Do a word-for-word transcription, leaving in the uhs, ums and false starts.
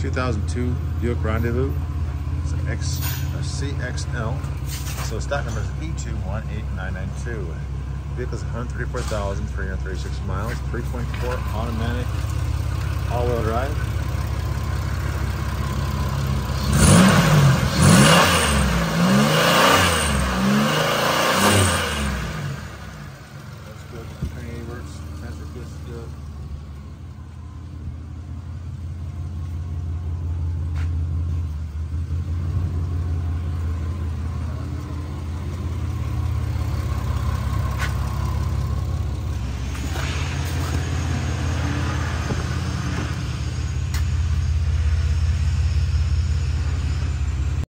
two thousand two Buick Rendezvous. It's an X, a C X L. So stock number is V two one eight nine nine two. Vehicle's one hundred thirty-four thousand three hundred thirty-six miles, three point four automatic, all-wheel drive. That's good. Paint works. Sensor gets good.